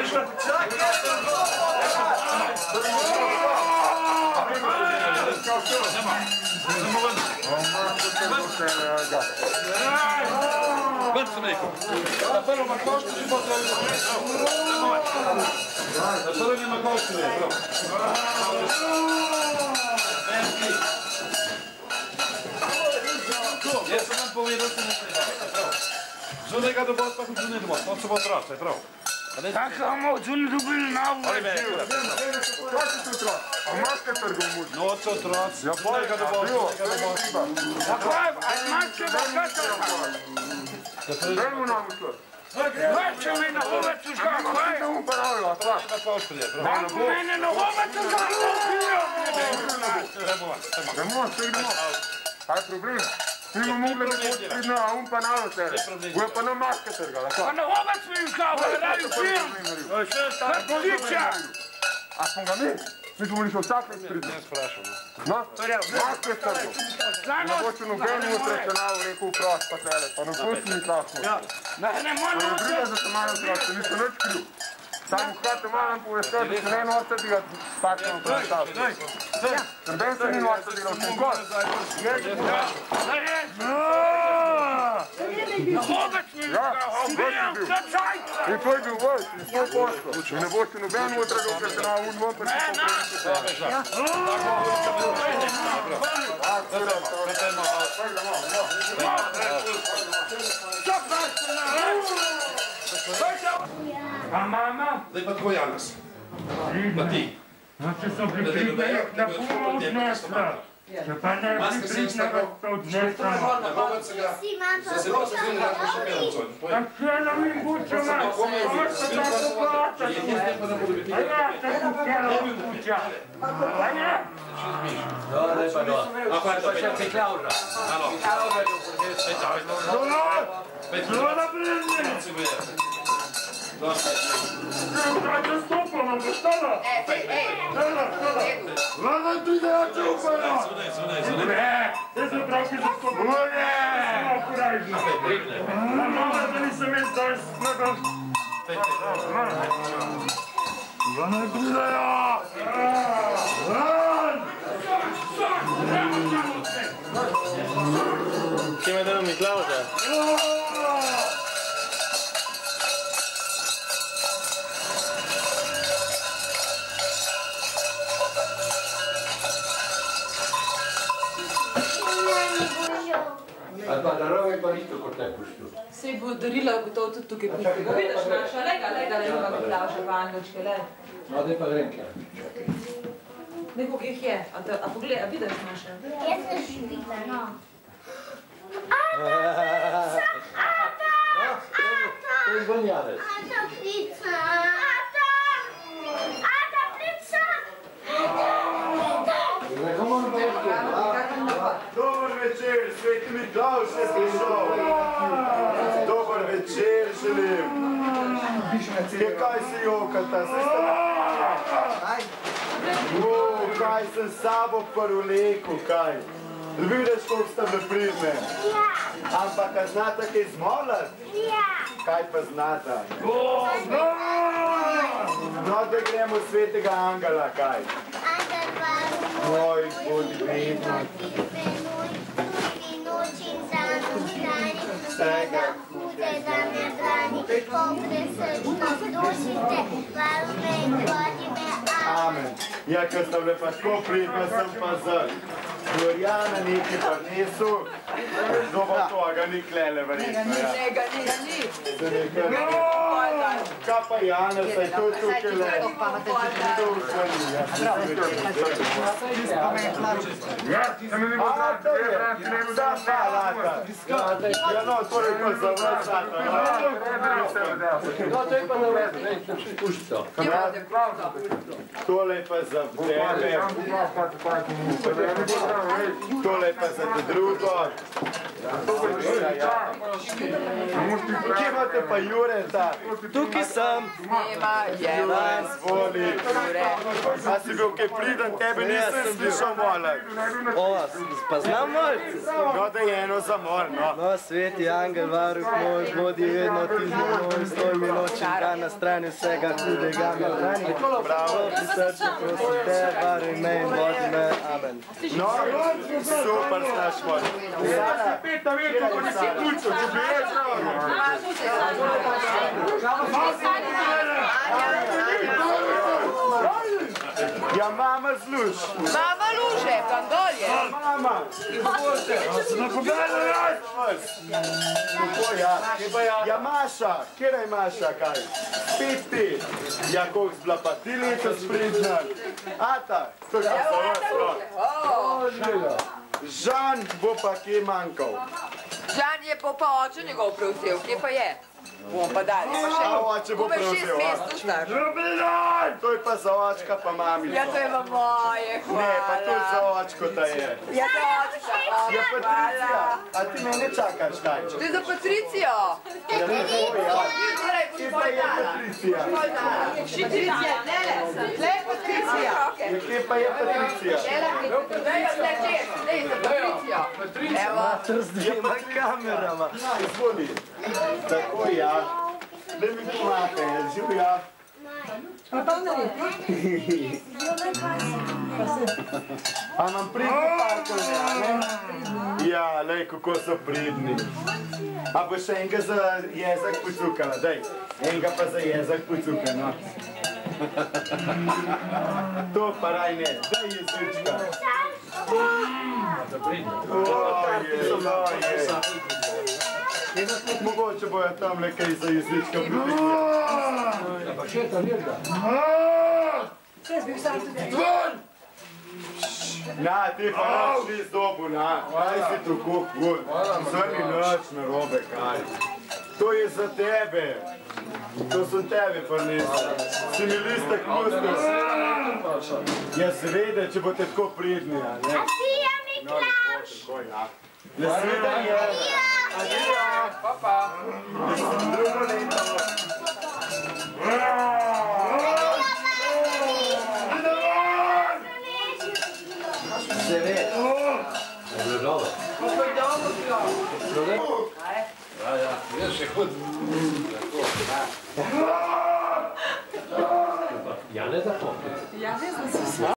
Ven sam rekao. Da prvo ma koštu i potom... Da prvo nema koštu je, prvo. Ja sam vam povedal, da se ne treba. Zunaj ga dobo, pa zunaj dobo. On se bo odrasaj, prav. Tako samo zunaj dobili na uvo. Kako se odrasaj? A maske trgom muž? Noč odrasaj. Ja, zunaj ga dobo, zunaj ga dobo. Tako je, a maske bo kačala. Dajmo nam ušlo. Vraća mi na uvac už kako je. Da mu ponavlja, sva. Kako mene na uvac už kako je. Idemo, sve idemo. Kaj problem? Mi bomo mogli biti na un panalo tere. Bojo pa na maske trgala, sva. Pa na uvac mi už kako je, radi film. Krpovića. A smo ga mi? Mi smo li še vsakle spriti. Ne sprašam. No, maske trgom. Ne boče nobenu utrečenavu rekel vprost pa tele, pa na pusti mi krasno. Ne moramo se... Briga za te malo vprost, niso nič kriv. Samo hkrati malo povešati, da se ne norca tega takšno vprašati. Srben se ni norca tega vsem Na uvac mi už kako ubijam, kačaj. In to je bil vojt, in svoj poslo. In ne boste nobenu utrečenavu utrečenavu un mon, pa ne A mama? Zdaj pa tvoj Janas. Pa ti. Znači so pripričali na puno odnesla. Če pa ne pripričali na to odnesla. Za se vas zelo rado še pelocoj. A če nam im bučo nas, možete tako plaćati. A ja, tako kjelo buča. A ja? A pa še Peklaura. Halo. Zloda blizni. Kaj stopa nam postala? Vlada tu ide ja čupana! Ne! Te se traki za stopa! Ne! Mama da nisem jaz da snagam! Vlada tu ide ja! Kje me delo Miklauža? Ali pa darove pa isto kot te puštu. Sej bo darila gotovo tudi tukaj pristega. Vidiš naša, lega, Miklauža, pa angelčke, le. No, daj pa grem kje. Nekog jih je, a pogledaj, a vidiš naša? Jaz sem živila, no. To je Gonjanec. Ata plica! Ata plica! Nekaj moram pojeti. Dobar večer, Sveti Miklauž je prišel. Dobar večer želim. Kaj si jokata? Kaj sem s sabo prvleku, kaj? Vidiš, koliko sta bile pridne? Ja. Ampak a znata kaj zmolat? Ja. Kaj pa znata? No, da gremo Svetega Angela, kaj? Angel varuj, Moj, bodi vedno. Vsega hudega me brani, pogresečno dušite, varuj me in vodi me, Amen. Ja, ko sta bile pa tako pridne, sem pa zrl. Gorjana nekaj pa nesu, dobo to, a ga ni klele verjetno, ja. Njega ni. Se nekaj... Kaj pa Jana, saj to je tukaj le. To vzvali, ja. Ja, se mi ne bo znati, ne bo znati. Sa palata. Ja, no, torej pa za vas, No, to je pa na vrstu, ne, pušti to. tole pa za tebe, tole pa za te drugo. Kje imate pa Jureta? Tukaj sem. Snema, je Juran, zvoli. A si bil kaj priden, tebe nisem slišal molat. Pa znam molat. No, da je eno za mol, no. No, sveti angel, varuh moj, vodi vedno ti z moj, stoj mi noč in dan na strani vsega hudega me hrani. Bravo. Pri srcu prosim te, varuj me in vodi me, amen. No, super znaš mol. Sara, Peta veliko, ko nisi kulčo, če bi jaz ja mama zluš. Mama luže, gandolje. Mama. na pogajno raz. Kako ja? Ja Maša, kjera je Maša, kaj? Spet ti. Ja, koliko zbila pa ti letos pridnal? Ata, to je pa za vas. Žan bo pa kje manjkal. Žan je pa oče njegov prevzel, kje pa je? Bom pa dali, pa še oče bo prevzel, 6 mesecev star. To je pa za očka pa mamico. Ja, to je pa moje, hvala. Ne, pa to za očko ta je. Ja, za očka, Ja, Patricija, a ti mene čakaš kaj? To je za Patricijo. Ja, ne bo, ja. Kje pa je Patricija? Patricija, ne le, tle je Patricija. Ja, kje pa je Patricija? Daj, za Patricijo. Evo. To z dvema kamerama. Izvoli. Tako ja. Da mi pomagaj, živja. A imam pridni parkovne, a ne? Ja, lej, kako so pridni. A bo še enega za jezek pocukala, daj. Enega pa za jezek pocukala, no. To pa raj ne, daj jezička. Mogoče bojo tam le kaj za jezička pritekli. Pa še ta mirga. Na, ti pa noč ni zdobu, na. Kaj si tako kul? Zrni noč na robe, kaj. To je za tebe. To sem tebi prinesel. Si mi listek pustil. Ja, seveda, če boste tako pridni, a ne? A si je Miklaš? Nasvidenje. Adijo. Papa. Drugo leto. Devet. Je bilo dobro. Ja, veš, je hud. Ja, ne tako. Ja, ne znam se.